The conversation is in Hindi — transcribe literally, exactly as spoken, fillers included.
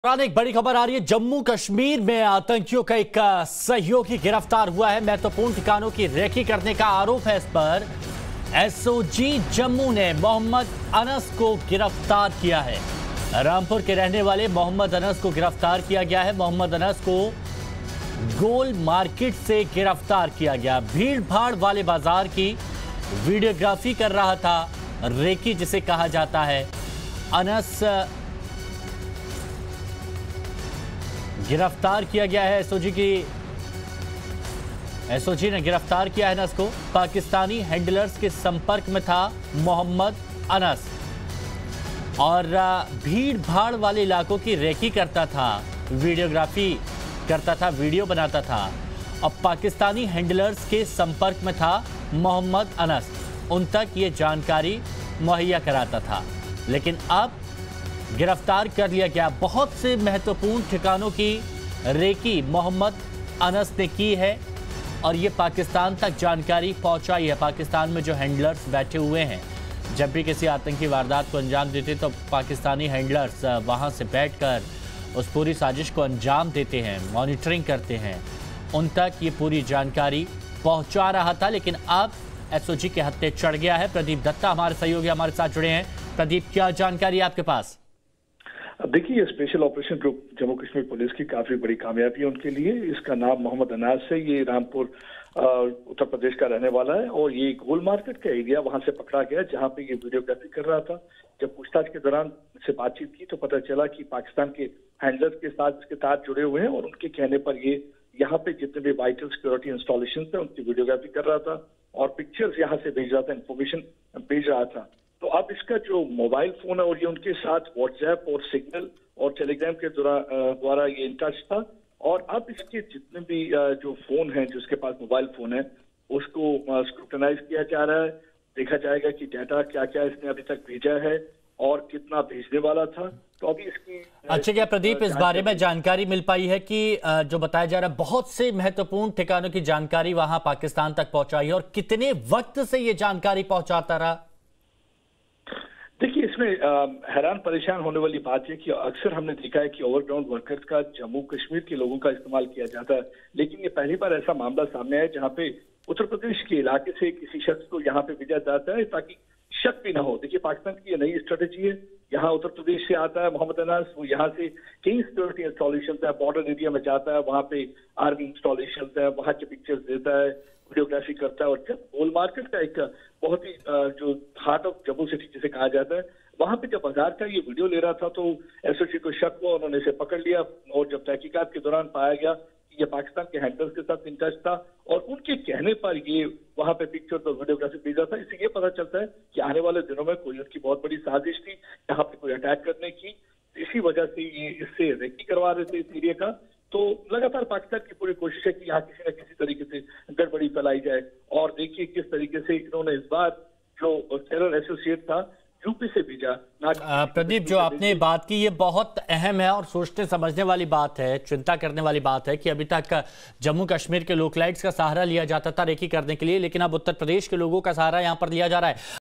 एक बड़ी खबर आ रही है। जम्मू कश्मीर में आतंकियों का एक सहयोगी गिरफ्तार हुआ है। महत्वपूर्ण ठिकानों की रेकी करने का आरोप है इस पर। एसओजी जम्मू ने मोहम्मद अनस को गिरफ्तार किया है। रामपुर के रहने वाले मोहम्मद अनस को गिरफ्तार किया गया है। मोहम्मद अनस को गोल मार्केट से गिरफ्तार किया गया। भीड़ भाड़ वाले बाजार की वीडियोग्राफी कर रहा था, रेकी जिसे कहा जाता है। अनस गिरफ्तार किया गया है। एसओजी की एसओजी ने गिरफ्तार किया है अनस को। पाकिस्तानी हैंडलर्स के संपर्क में था मोहम्मद अनस और भीड़ भाड़ वाले इलाकों की रेकी करता था, वीडियोग्राफी करता था, वीडियो बनाता था और पाकिस्तानी हैंडलर्स के संपर्क में था मोहम्मद अनस। उन तक ये जानकारी मुहैया कराता था, लेकिन अब गिरफ्तार कर लिया गया। बहुत से महत्वपूर्ण ठिकानों की रेकी मोहम्मद अनस ने की है और ये पाकिस्तान तक जानकारी पहुंचाई है। पाकिस्तान में जो हैंडलर्स बैठे हुए हैं, जब भी किसी आतंकी वारदात को अंजाम देते तो पाकिस्तानी हैंडलर्स वहां से बैठकर उस पूरी साजिश को अंजाम देते हैं, मॉनिटरिंग करते हैं। उन तक ये पूरी जानकारी पहुंचा रहा था, लेकिन अब एसओजी के हत्थे चढ़ गया है। प्रदीप दत्ता हमारे सहयोगी हमारे साथ जुड़े हैं। प्रदीप, क्या जानकारी है आपके पास? देखिए, ये special operation group Jammu Kashmir police की काफी बड़ी कामयाबी है उनके लिए। इसका नाम मोहम्मद अनास है। ये रामपुर उत्तर प्रदेश का रहने वाला है और ये गोल मार्केट का एरिया वहां से पकड़ा गया जहां पे ये वीडियोग्राफी कर रहा था। जब पूछताछ के दौरान से बातचीत की तो पता चला कि पाकिस्तान के हैंडलर्स के साथ इसके साथ जुड़े हुए हैं और उनके कहने पर ये यहाँ पे जितने भी वाइटल सिक्योरिटी इंस्टॉलेशन थे उनकी वीडियोग्राफी कर रहा था और पिक्चर्स यहाँ से भेज रहा था, इन्फॉर्मेशन भेज रहा था। तो अब इसका जो मोबाइल फोन है और ये उनके साथ व्हाट्सएप और सिग्नल और टेलीग्राम के द्वारा ये इन टच था और अब इसके जितने भी जो फोन हैं, जिसके पास मोबाइल फोन है, उसको स्क्रूटनाइज किया जा रहा है। देखा जाएगा कि डाटा क्या क्या इसने अभी तक भेजा है और कितना भेजने वाला था। तो अभी इसकी अच्छा, क्या प्रदीप इस बारे में जानकारी मिल पाई है कि जो बताया जा रहा है बहुत से महत्वपूर्ण ठिकानों की जानकारी वहां पाकिस्तान तक पहुंचाई है और कितने वक्त से ये जानकारी पहुंचाता रहा? देखिए, इसमें हैरान परेशान होने वाली बात है कि अक्सर हमने देखा है कि ओवरग्राउंड वर्कर्स का जम्मू कश्मीर के लोगों का इस्तेमाल किया जाता है, लेकिन ये पहली बार ऐसा मामला सामने आया जहां पे उत्तर प्रदेश के इलाके से किसी शख्स को यहाँ पे भेजा जाता है ताकि शक भी ना हो। देखिए, पाकिस्तान की ये नई स्ट्रेटेजी है। यहाँ उत्तर प्रदेश से आता है मोहम्मद अनास, वो यहाँ से कई सिक्योरिटी इंस्टॉलेशन है, बॉर्डर एरिया में जाता है, वहाँ पे आर्मी इंस्टॉलेशन है, वहाँ के पिक्चर्स देता है, वीडियोग्राफी करता है और जब गोल मार्केट का एक बहुत ही जो हार्ट ऑफ जम्मू सिटी जिसे कहा जाता है, वहां पे जब बाजार का ये वीडियो ले रहा था तो एसओजी को शक हुआ, उन्होंने इसे पकड़ लिया और जब तहकीकात के दौरान पाया गया कि ये पाकिस्तान के हैंडलर्स के साथ इन टच था और उनके कहने पर ये वहां पे पिक्चर और वीडियोग्राफी भेजा था। इससे ये पता चलता है कि आने वाले दिनों में कोई उनकी बहुत बड़ी साजिश थी यहाँ पे कोई अटैक करने की। इसी वजह से ये इससे रेकी करवा रहे थे इस एरिया का। तो लगातार पाकिस्तान की पूरी कोशिश है कि यहाँ किसी न किसी तरीके से गड़बड़ी फैलाई जाए और देखिए किस तरीके से इन्होंने इस बार जो टेरर एसोसिएट था यूपी से भेजा। प्रदीप, जो आपने बात की ये बहुत अहम है और सोचने समझने वाली बात है, चिंता करने वाली बात है कि अभी तक जम्मू कश्मीर के लोकलाइट्स का सहारा लिया जाता था रेकी करने के लिए, लेकिन अब उत्तर प्रदेश के लोगों का सहारा यहां पर लिया जा रहा है।